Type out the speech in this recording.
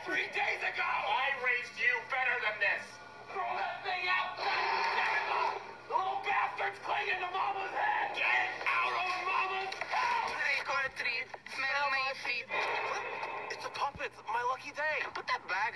3 days ago! I raised you better than this! Throw that thing out! The little bastard's clinging to Mama's head! Get out of Mama's house! Trick or treat, smell my feet. It's a puppet. My lucky day. Put that bag